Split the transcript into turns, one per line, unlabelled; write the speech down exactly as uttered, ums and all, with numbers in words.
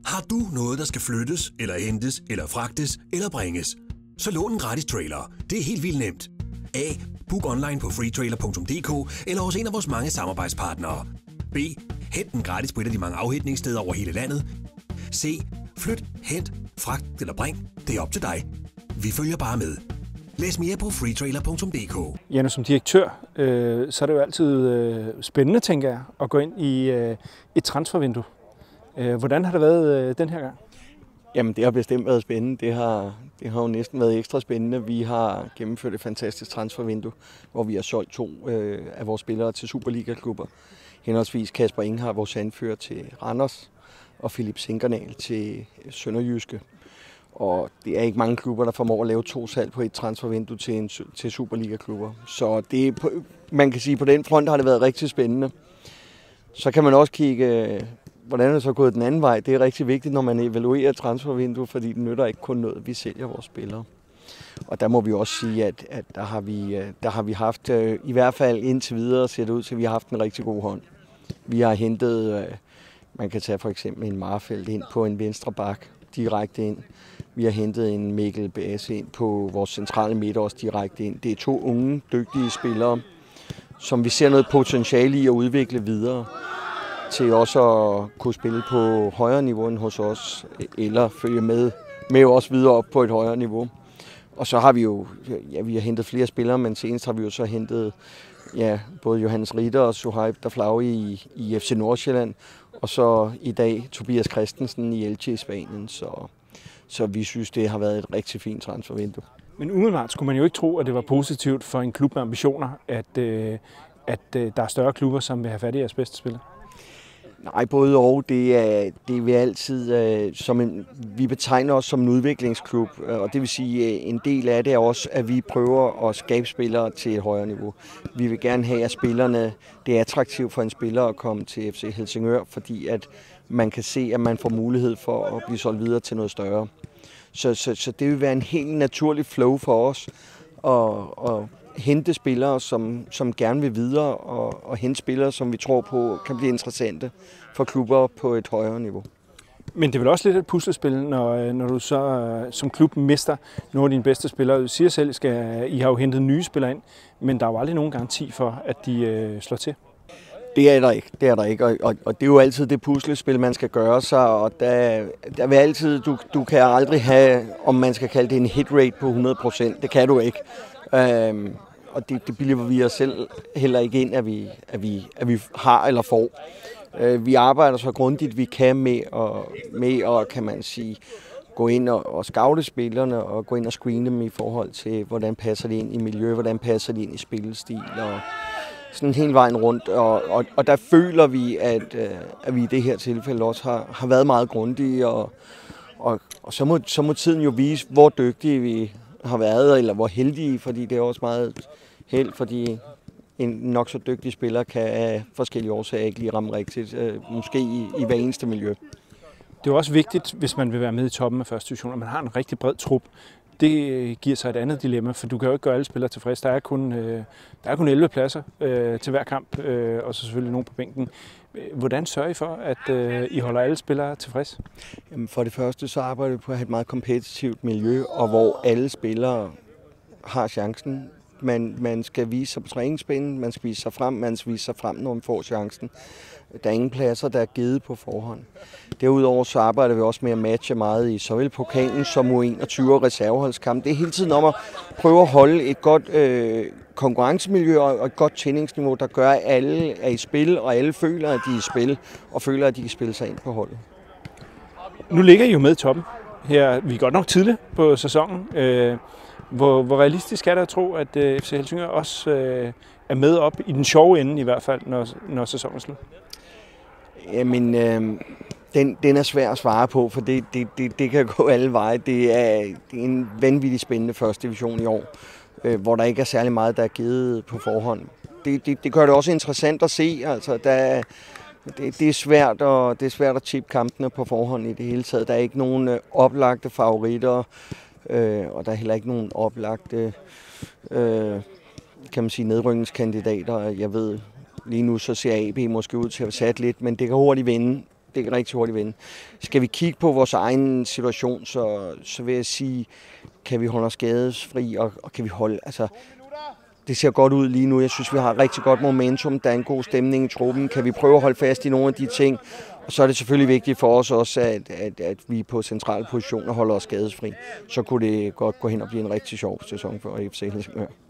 Har du noget, der skal flyttes, eller hentes, eller fragtes, eller bringes? Så lån en gratis trailer. Det er helt vildt nemt. A. Book online på freetrailer punktum d k eller hos en af vores mange samarbejdspartnere. B. Hent den gratis på et af de mange afhentningssteder over hele landet. C. Flyt, hent, fragt eller bring. Det er op til dig. Vi følger bare med. Læs mere på freetrailer punktum d k.
Janne, som direktør, øh, så er det jo altid øh, spændende, tænker jeg, at gå ind i øh, et transfervindue. Øh, hvordan har det været øh, den her gang?
Jamen, det har bestemt været spændende. Det har, det har jo næsten været ekstra spændende. Vi har gennemført et fantastisk transfervindue, hvor vi har solgt to øh, af vores spillere til Superliga-klubber. Henholdsvis Kasper Enghardt, vores anfører, til Randers, og Philip Sinkernal til Sønderjyske. Og det er ikke mange klubber, der formår at lave to salg på et transfervindue til, en, til Superliga-klubber. Så det, man kan sige, på den front har det været rigtig spændende. Så kan man også kigge, hvordan er det så gået den anden vej. Det er rigtig vigtigt, når man evaluerer et transfervindue, fordi det nytter ikke kun noget, vi sælger vores spillere. Og der må vi også sige, at, at der, har vi, der har vi haft, i hvert fald indtil videre, ser det ud til, at vi har haft en rigtig god hånd. Vi har hentet, man kan tage for eksempel en Marfeldt ind på en venstre bak direkte ind. Vi har hentet en Mikkel Basse ind på vores centrale midt også direkte ind. Det er to unge, dygtige spillere, som vi ser noget potentiale i at udvikle videre til også at kunne spille på højere niveau end hos os, eller følge med, med os videre op på et højere niveau. Og så har vi jo, ja, vi har hentet flere spillere, men senest har vi jo så hentet ja, både Johannes Ritter og Suhaib Daflaoui i, i F C Nordsjælland, og så i dag Tobias Christensen i Elche i Spanien. Så, så vi synes, det har været et rigtig fint transfervindue.
Men umiddelbart skulle man jo ikke tro, at det var positivt for en klub med ambitioner, at, øh, at øh, der er større klubber, som vil have fat i jeres bedste spillere.
Nej, både og. Det er, det vil altid, øh, som en, vi betegner os som en udviklingsklub, og det vil sige, at en del af det er også, at vi prøver at skabe spillere til et højere niveau. Vi vil gerne have, at spillerne, det er attraktivt for en spiller at komme til F C Helsingør, fordi at man kan se, at man får mulighed for at blive solgt videre til noget større. Så, så, så det vil være en helt naturlig flow for os at, at hente spillere, som, som gerne vil videre, og, og hente spillere, som vi tror på kan blive interessante for klubber på et højere niveau.
Men det er vel også lidt et puslespil, når, når du så som klub mister nogle af dine bedste spillere. Du siger selv, at I har jo hentet nye spillere ind, men der er jo aldrig nogen garanti for, at de øh, slår til.
Det er der ikke, det er der ikke, og, og, og det er jo altid det puslespil, man skal gøre sig, og der, der vil altid, du, du kan aldrig have, om man skal kalde det en hit rate på hundrede procent, det kan du ikke. Øhm, og det, det bilder vi os selv heller ikke ind, at vi, at vi, at vi har eller får. Øh, vi arbejder så grundigt, vi kan med, og, med og kan man sige, gå ind og, og scoute spillerne, og gå ind og screene dem i forhold til, hvordan passer de ind i miljø, hvordan passer de ind i spillestil, og sådan hele vejen rundt. Og, og, og der føler vi, at, at vi i det her tilfælde også har, har været meget grundige, og, og, og så, må, så må tiden jo vise, hvor dygtige vi har været, eller hvor heldige, fordi det er også meget held, fordi en nok så dygtig spiller kan af forskellige årsager ikke lige ramme rigtigt, måske i, i hver eneste miljø.
Det er jo også vigtigt, hvis man vil være med i toppen af første division, at man har en rigtig bred trup. Det giver sig et andet dilemma, for du kan jo ikke gøre alle spillere tilfreds. Der er kun, øh, der er kun elleve pladser øh, til hver kamp, øh, og så selvfølgelig nogen på bænken. Hvordan sørger I for, at øh, I holder alle spillere tilfreds?
Jamen for det første så arbejder vi på at have et meget kompetitivt miljø, og hvor alle spillere har chancen. Man, man skal vise sig på træningsbanen, man skal vise sig frem, man skal vise sig frem, når man får chancen. Der er ingen pladser, der er givet på forhånd. Derudover så arbejder vi også med at matche meget i såvel pokalen som U enogtyve og reserveholdskamp. Det er hele tiden om at prøve at holde et godt øh, konkurrencemiljø og et godt træningsniveau, der gør, at alle er i spil, og alle føler, at de er i spil, og føler, at de kan spille sig ind på holdet.
Nu ligger I jo med i toppen. Her, vi er godt nok tidligt på sæsonen. Øh, hvor, hvor realistisk er det at tro, at øh, F C Helsingør også øh, er med op i den sjove ende, i hvert fald, når, når sæsonen er slut?
Jamen, øh, den, den er svær at svare på, for det, det, det, det kan gå alle veje. Det er, det er en vanvittig spændende første division i år, øh, hvor der ikke er særlig meget, der er givet på forhånd. Det, det, det gør det også interessant at se. Altså, der, det, det, er svært at, det er svært at tippe kampene på forhånd i det hele taget. Der er ikke nogen øh, oplagte favoritter, øh, og der er heller ikke nogen oplagte øh, kan man sige, nedrykningskandidater. Jeg ved, lige nu så ser A B måske ud til at have sat lidt, men det kan hurtigt vende. det kan rigtig hurtigt vende. Skal vi kigge på vores egen situation, så, så vil jeg sige, kan vi holde os skadesfri, og, og kan vi holde, altså, det ser godt ud lige nu. Jeg synes, vi har rigtig godt momentum. Der er en god stemning i truppen. Kan vi prøve at holde fast i nogle af de ting? Og så er det selvfølgelig vigtigt for os også, at, at, at vi på centrale positioner holder os skadesfri. Så kunne det godt gå hen og blive en rigtig sjov sæson for F C Helsingør.